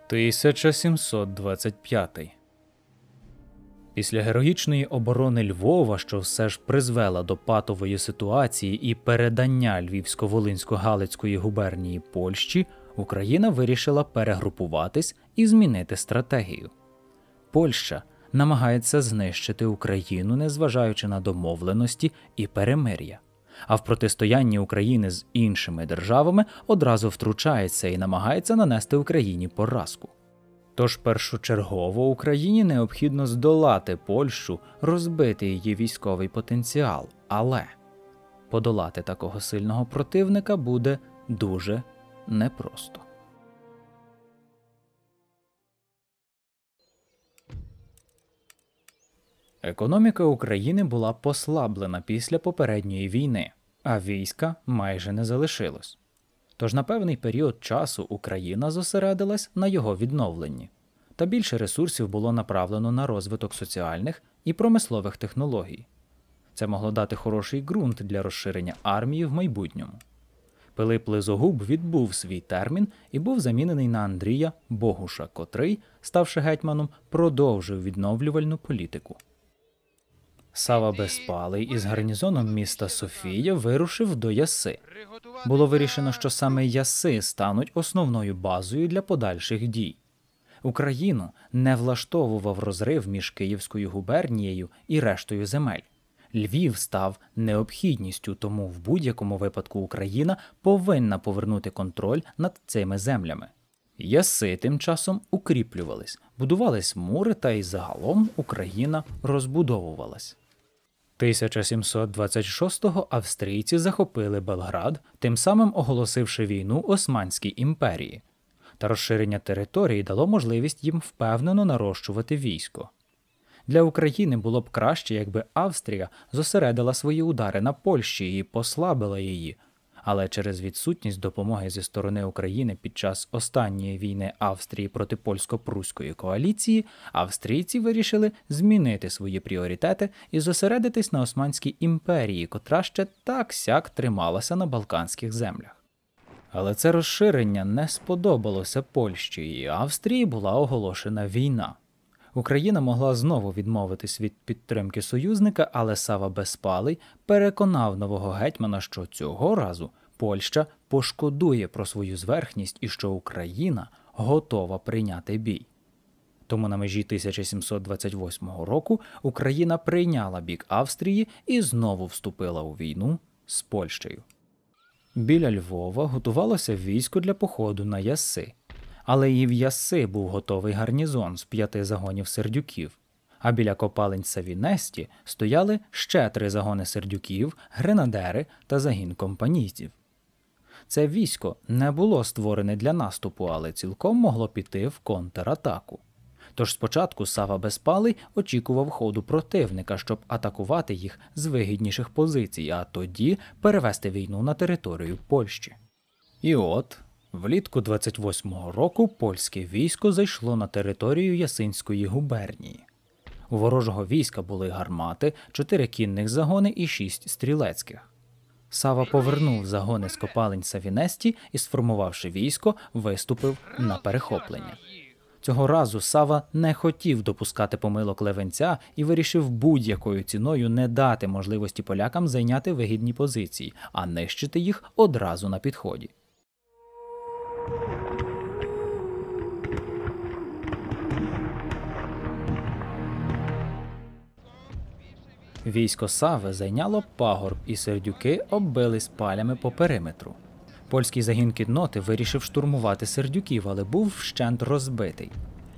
1725. Після героїчної оборони Львова, що все ж призвела до патової ситуації і передання Львівсько-Волинсько-Галицької губернії Польщі, Україна вирішила перегрупуватись і змінити стратегію. Польща намагається знищити Україну, незважаючи на домовленості і перемир'я. А в протистоянні України з іншими державами одразу втручається і намагається нанести Україні поразку. Тож першочергово Україні необхідно здолати Польщу, розбити її військовий потенціал, але подолати такого сильного противника буде дуже непросто. Економіка України була послаблена після попередньої війни, а війська майже не залишилось. Тож на певний період часу Україна зосередилась на його відновленні, та більше ресурсів було направлено на розвиток соціальних і промислових технологій. Це могло дати хороший ґрунт для розширення армії в майбутньому. Пилип Лизогуб відбув свій термін і був замінений на Андрія Богуша, котрий, ставши гетьманом, продовжив відновлювальну політику. Сава Безпалий із гарнізоном міста Софія вирушив до Яси. Було вирішено, що саме Яси стануть основною базою для подальших дій. Україну не влаштовував розрив між Київською губернією і рештою земель. Львів став необхідністю, тому в будь-якому випадку Україна повинна повернути контроль над цими землями. Яси тим часом укріплювались, будувались мури, та й загалом Україна розбудовувалась. 1726-го австрійці захопили Белград, тим самим оголосивши війну Османській імперії. Та розширення території дало можливість їм впевнено нарощувати військо. Для України було б краще, якби Австрія зосередила свої удари на Польщі і послабила її. Але через відсутність допомоги зі сторони України під час останньої війни Австрії проти польсько-пруської коаліції, австрійці вирішили змінити свої пріоритети і зосередитись на Османській імперії, котра ще так-сяк трималася на Балканських землях. Але це розширення не сподобалося Польщі, і Австрії була оголошена війна. Україна могла знову відмовитись від підтримки союзника, але Сава Безпалий переконав нового гетьмана, що цього разу Польща пошкодує про свою зверхність і що Україна готова прийняти бій. Тому на межі 1728 року Україна прийняла бік Австрії і знову вступила у війну з Польщею. Біля Львова готувалося військо для походу на Яси. Але і в Яси був готовий гарнізон з 5 загонів сердюків, а біля копалень Савінесті стояли ще 3 загони сердюків, гренадери та загін компанійців. Це військо не було створене для наступу, але цілком могло піти в контратаку. Тож спочатку Сава Безпалий очікував ходу противника, щоб атакувати їх з вигідніших позицій, а тоді перевести війну на територію Польщі. І от, влітку 28-го року польське військо зайшло на територію Ясинської губернії. У ворожого війська були гармати, 4 кінних загони і 6 стрілецьких. Сава повернув загони з копалень Савінесті і, сформувавши військо, виступив на перехоплення. Цього разу Сава не хотів допускати помилок Левенця і вирішив будь-якою ціною не дати можливості полякам зайняти вигідні позиції, а нищити їх одразу на підході. Військо Сави зайняло пагорб, і сердюки оббили палями по периметру. Польський загін кінноти вирішив штурмувати сердюків, але був вщент розбитий.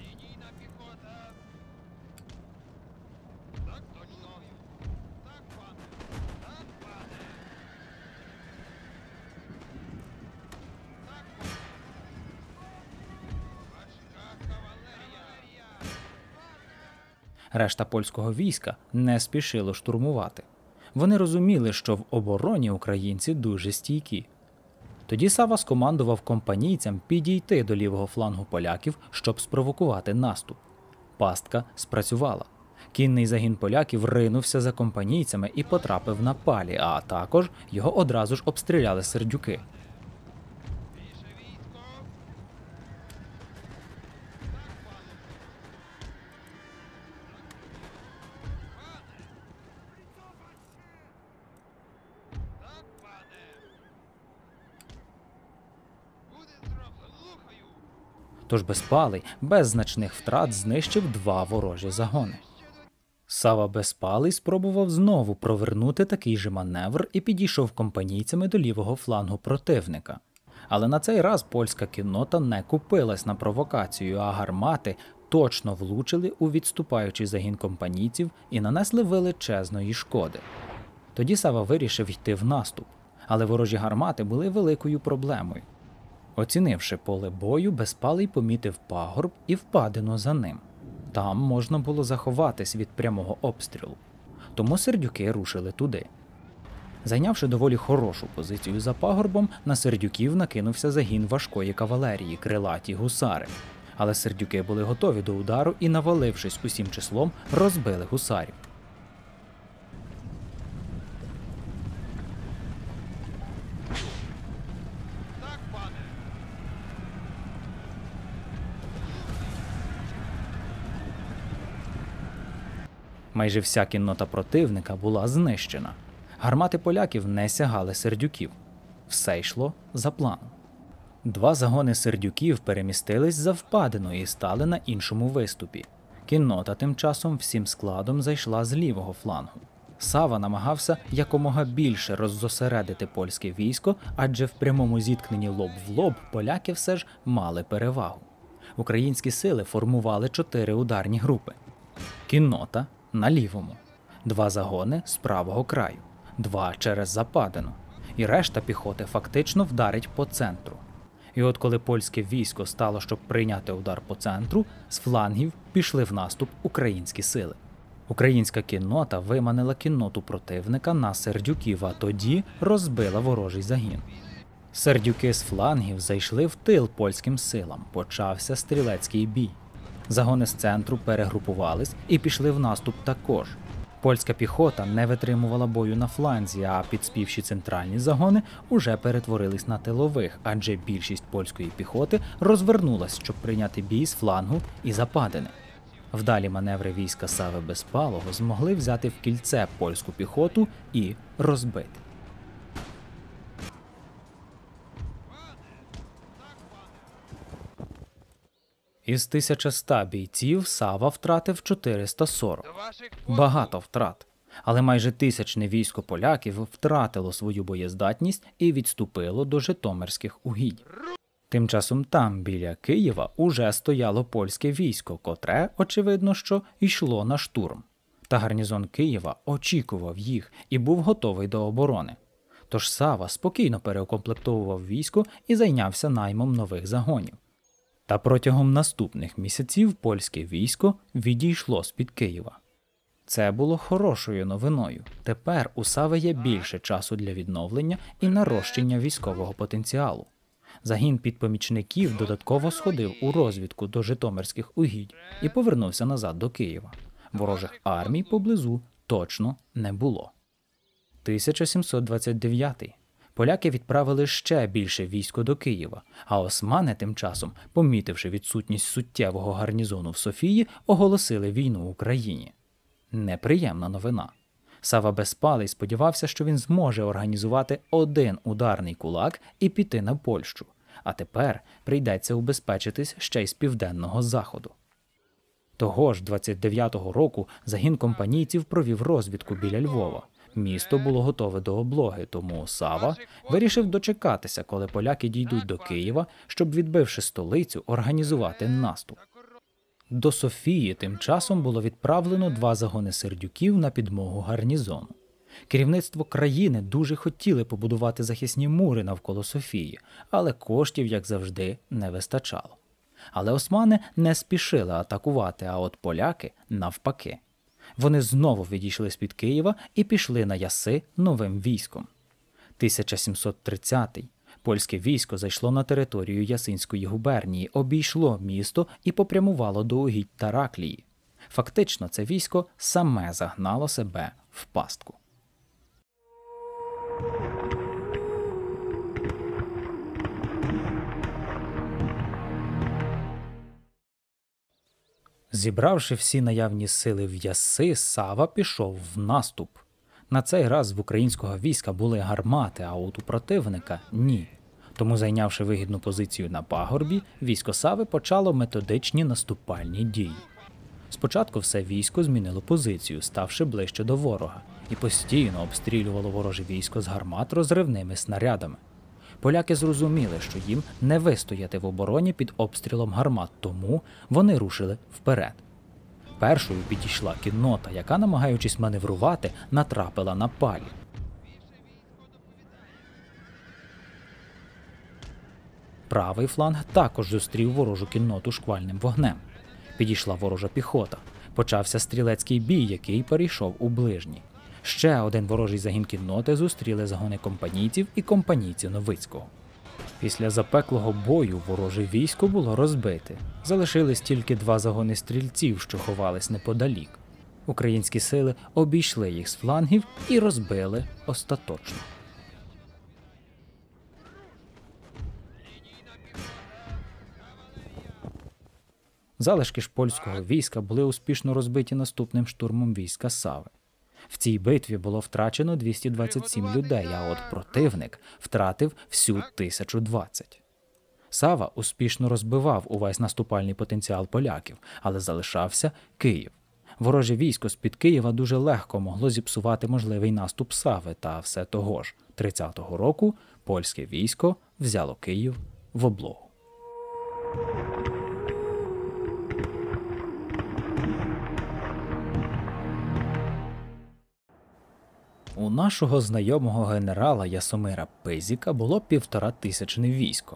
Решта польського війська не спішило штурмувати. Вони розуміли, що в обороні українці дуже стійкі. Тоді Сава скомандував компанійцям підійти до лівого флангу поляків, щоб спровокувати наступ. Пастка спрацювала. Кінний загін поляків ринувся за компанійцями і потрапив на палі, а також його одразу ж обстріляли сердюки. Тож Безпалий без значних втрат знищив 2 ворожі загони. Сава Безпалий спробував знову провернути такий же маневр і підійшов компанійцями до лівого флангу противника. Але на цей раз польська кіннота не купилась на провокацію, а гармати точно влучили у відступаючий загін компанійців і нанесли величезної шкоди. Тоді Сава вирішив йти в наступ, але ворожі гармати були великою проблемою. Оцінивши поле бою, Безпалий помітив пагорб і впадину за ним. Там можна було заховатись від прямого обстрілу. Тому сердюки рушили туди. Зайнявши доволі хорошу позицію за пагорбом, на сердюків накинувся загін важкої кавалерії, крилаті гусари. Але сердюки були готові до удару і, навалившись усім числом, розбили гусарів. Майже вся кіннота противника була знищена. Гармати поляків не сягали сердюків. Все йшло за планом. 2 загони сердюків перемістились за впадину і стали на іншому виступі. Кіннота тим часом всім складом зайшла з лівого флангу. Сава намагався якомога більше роззосередити польське військо, адже в прямому зіткненні лоб в лоб поляки все ж мали перевагу. Українські сили формували 4 ударні групи. Кіннота на лівому, 2 загони з правого краю, 2 через западину, і решта піхоти фактично вдарить по центру. І от коли польське військо стало, щоб прийняти удар по центру, з флангів пішли в наступ українські сили. Українська кіннота виманила кінноту противника на сердюків, а тоді розбила ворожий загін. Сердюки з флангів зайшли в тил польським силам, почався стрілецький бій. Загони з центру перегрупувались і пішли в наступ також. Польська піхота не витримувала бою на фланзі, а підспівші центральні загони уже перетворились на тилових, адже більшість польської піхоти розвернулась, щоб прийняти бій з флангу і западини. Вдалі маневри війська Сави Безпалого змогли взяти в кільце польську піхоту і розбити. Із 1100 бійців Сава втратив 440. Багато втрат. Але майже 1000 військо поляків втратило свою боєздатність і відступило до Житомирських угідь. Тим часом там, біля Києва, уже стояло польське військо, котре, очевидно, що йшло на штурм. Та гарнізон Києва очікував їх і був готовий до оборони. Тож Сава спокійно переукомплектовував військо і зайнявся наймом нових загонів. Та протягом наступних місяців польське військо відійшло з-під Києва. Це було хорошою новиною. Тепер у Сави є більше часу для відновлення і нарощення військового потенціалу. Загін підпомічників додатково сходив у розвідку до Житомирських угідь і повернувся назад до Києва. Ворожих армій поблизу точно не було. 1729. Поляки відправили ще більше військо до Києва, а османи тим часом, помітивши відсутність суттєвого гарнізону в Софії, оголосили війну Україні. Неприємна новина. Сава Безпалий сподівався, що він зможе організувати один ударний кулак і піти на Польщу, а тепер прийдеться убезпечитись ще й з південного заходу. Того ж 29-го року загін компанійців провів розвідку біля Львова. Місто було готове до облоги, тому Сава вирішив дочекатися, коли поляки дійдуть до Києва, щоб, відбивши столицю, організувати наступ. До Софії тим часом було відправлено 2 загони сердюків на підмогу гарнізону. Керівництво країни дуже хотіли побудувати захисні мури навколо Софії, але коштів, як завжди, не вистачало. Але османи не спішили атакувати, а от поляки – навпаки. Вони знову відійшли з-під Києва і пішли на Яси новим військом. 1730-й. Польське військо зайшло на територію Ясинської губернії, обійшло місто і попрямувало до угідь Тараклії. Фактично, це військо саме загнало себе в пастку. Зібравши всі наявні сили в Яси, Сава пішов в наступ. На цей раз в українського війська були гармати, а от у противника – ні. Тому, зайнявши вигідну позицію на пагорбі, військо Сави почало методичні наступальні дії. Спочатку все військо змінило позицію, ставши ближче до ворога, і постійно обстрілювало вороже військо з гармат розривними снарядами. Поляки зрозуміли, що їм не вистояти в обороні під обстрілом гармат, тому вони рушили вперед. Першою підійшла кіннота, яка, намагаючись маневрувати, натрапила на палі. Правий фланг також зустрів ворожу кінноту шквальним вогнем. Підійшла ворожа піхота. Почався стрілецький бій, який перейшов у ближній. Ще один ворожий загін кінноти зустріли загони компанійців і компанійців Новицького. Після запеклого бою вороже військо було розбите. Залишились тільки 2 загони стрільців, що ховались неподалік. Українські сили обійшли їх з флангів і розбили остаточно. Залишки ж польського війська були успішно розбиті наступним штурмом війська Сави. В цій битві було втрачено 227 людей, а от противник втратив всю 1020. Сава успішно розбивав увесь наступальний потенціал поляків, але залишався Київ. Вороже військо з-під Києва дуже легко могло зіпсувати можливий наступ Сави, та все того ж 30-го року польське військо взяло Київ в облогу. У нашого знайомого генерала Ясомира Пизіка було 1500 військо.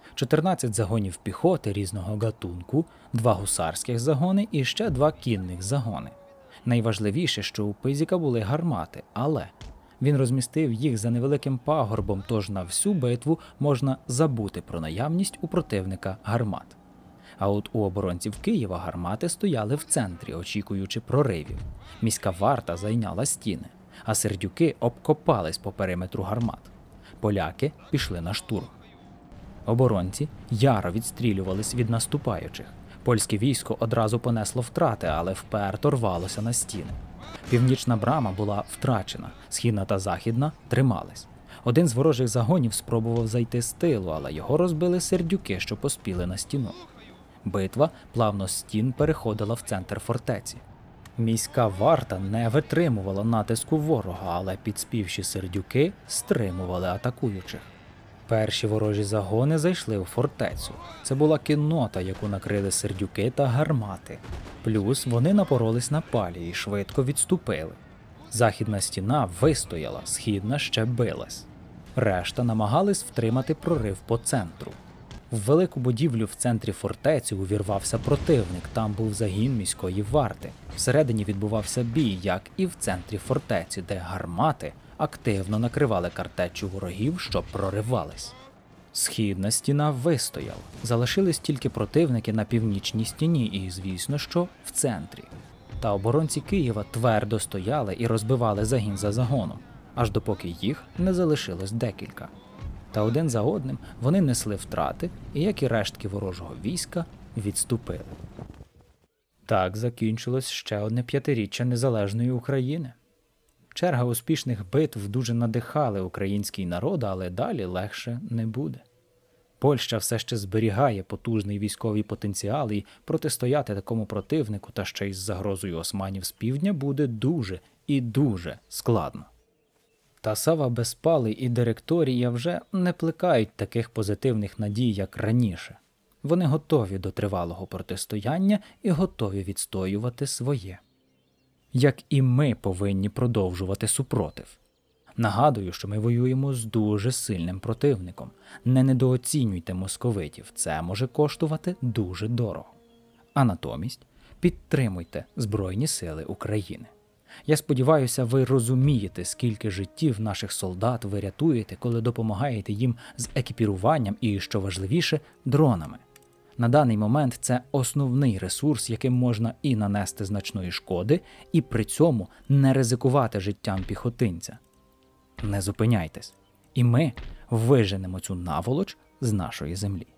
14 загонів піхоти різного гатунку, 2 гусарських загони і ще 2 кінних загони. Найважливіше, що у Пизіка були гармати, але він розмістив їх за невеликим пагорбом, тож на всю битву можна забути про наявність у противника гармат. А от у оборонців Києва гармати стояли в центрі, очікуючи проривів. Міська варта зайняла стіни, а сердюки обкопались по периметру гармат. Поляки пішли на штурм. Оборонці яро відстрілювались від наступаючих. Польське військо одразу понесло втрати, але вперто рвалося на стіни. Північна брама була втрачена, східна та західна тримались. Один з ворожих загонів спробував зайти з тилу, але його розбили сердюки, що поспіли на стіну. Битва плавно з стін переходила в центр фортеці. Міська варта не витримувала натиску ворога, але підспівші сердюки стримували атакуючих. Перші ворожі загони зайшли у фортецю. Це була кіннота, яку накрили сердюки та гармати. Плюс вони напоролись на палі і швидко відступили. Західна стіна вистояла, східна ще билась. Решта намагались втримати прорив по центру. В велику будівлю в центрі фортеці увірвався противник, там був загін міської варти. Всередині відбувався бій, як і в центрі фортеці, де гармати активно накривали картечу ворогів, що проривались. Східна стіна вистояла, залишились тільки противники на північній стіні і, звісно, що в центрі. Та оборонці Києва твердо стояли і розбивали загін за загоном, аж допоки їх не залишилось декілька. Та один за одним вони несли втрати і, як і рештки ворожого війська, відступили. Так закінчилось ще одне 5-річчя незалежної України. Черга успішних битв дуже надихали український народ, але далі легше не буде. Польща все ще зберігає потужний військовий потенціал, і протистояти такому противнику та ще й з загрозою османів з півдня буде дуже і дуже складно. Та Сава Безпалий і директорія вже не плекають таких позитивних надій, як раніше. Вони готові до тривалого протистояння і готові відстоювати своє. Як і ми повинні продовжувати супротив. Нагадую, що ми воюємо з дуже сильним противником. Не недооцінюйте московитів, це може коштувати дуже дорого. А натомість підтримуйте Збройні Сили України. Я сподіваюся, ви розумієте, скільки життів наших солдат ви рятуєте, коли допомагаєте їм з екіпіруванням і, що важливіше, дронами. На даний момент це основний ресурс, яким можна і нанести значної шкоди, і при цьому не ризикувати життям піхотинця. Не зупиняйтесь, і ми виженемо цю наволоч з нашої землі.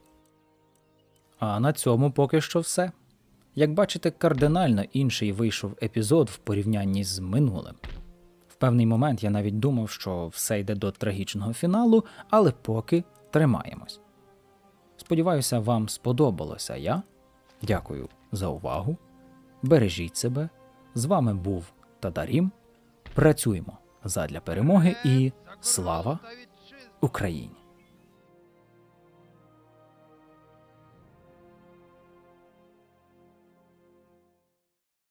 А на цьому поки що все. Як бачите, кардинально інший вийшов епізод в порівнянні з минулим. В певний момент я навіть думав, що все йде до трагічного фіналу, але поки Тримаємось. Сподіваюся, вам сподобалося я. Дякую за увагу. Бережіть себе. З вами був Тадарім. Працюємо задля перемоги і слава Україні!